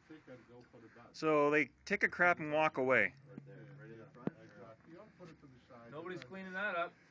So they take a crap and walk away. Nobody's cleaning that up.